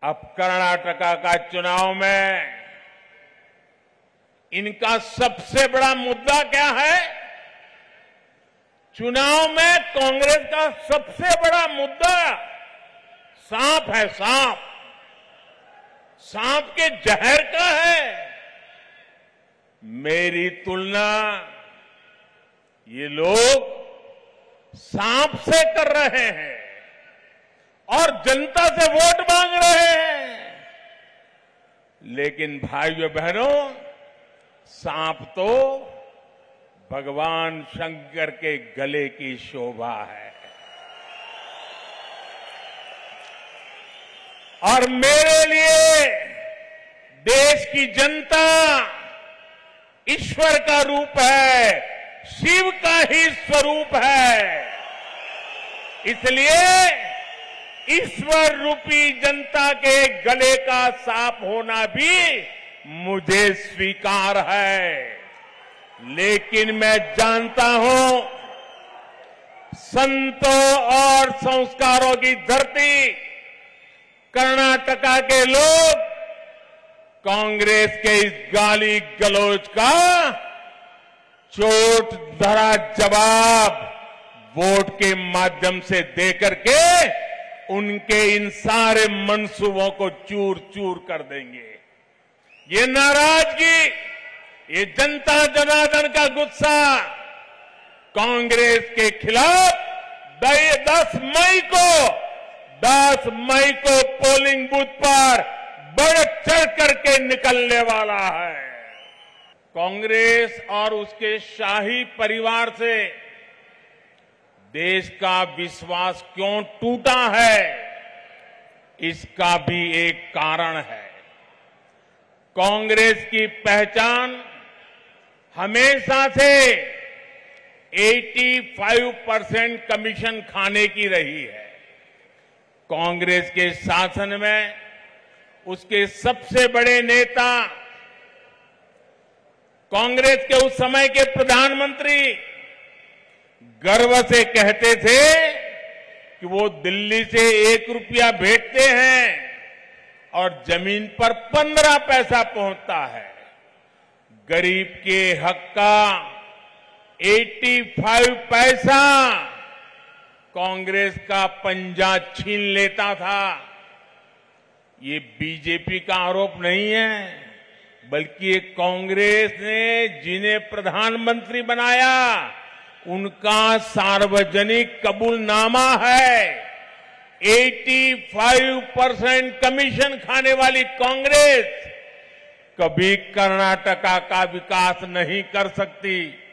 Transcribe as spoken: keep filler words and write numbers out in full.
अब कर्नाटका का चुनाव में इनका सबसे बड़ा मुद्दा क्या है? चुनाव में कांग्रेस का सबसे बड़ा मुद्दा सांप है, सांप सांप के जहर का है। मेरी तुलना ये लोग सांप से कर रहे हैं और जनता से वोट मांग रहे हैं। लेकिन भाइयों बहनों, सांप तो भगवान शंकर के गले की शोभा है। और मेरे लिए देश की जनता ईश्वर का रूप है, शिव का ही स्वरूप है। इसलिए ईश्वर रूपी जनता के गले का सांप होना भी मुझे स्वीकार है। लेकिन मैं जानता हूं, संतों और संस्कारों की धरती कर्नाटका के लोग कांग्रेस के इस गाली गलौज का चोट धरा जवाब वोट के माध्यम से देकर के उनके इन सारे मंसूबों को चूर चूर कर देंगे। ये नाराजगी, ये जनता जनार्दन का गुस्सा कांग्रेस के खिलाफ दस मई को दस मई को पोलिंग बूथ पर बढ़ चढ़ करके निकलने वाला है। कांग्रेस और उसके शाही परिवार से देश का विश्वास क्यों टूटा है, इसका भी एक कारण है। कांग्रेस की पहचान हमेशा से पचासी परसेंट कमीशन खाने की रही है। कांग्रेस के शासन में उसके सबसे बड़े नेता, कांग्रेस के उस समय के प्रधानमंत्री गर्व से कहते थे कि वो दिल्ली से एक रुपया भेजते हैं और जमीन पर पंद्रह पैसा पहुंचता है। गरीब के हक का पचासी पैसा कांग्रेस का पंजा छीन लेता था। ये बीजेपी का आरोप नहीं है, बल्कि ये कांग्रेस ने जिन्हें प्रधानमंत्री बनाया उनका सार्वजनिक कबूलनामा है। पचासी परसेंट कमीशन खाने वाली कांग्रेस कभी कर्नाटका का विकास नहीं कर सकती।